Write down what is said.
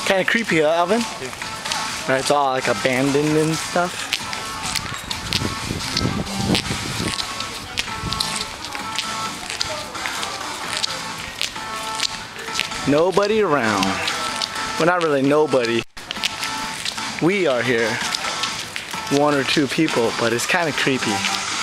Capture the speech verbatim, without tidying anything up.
Kind of creepy, huh, Alvin? Yeah. Right, it's all like abandoned and stuff. Nobody around. Well, not really nobody. We are here. One or two people, but it's kind of creepy.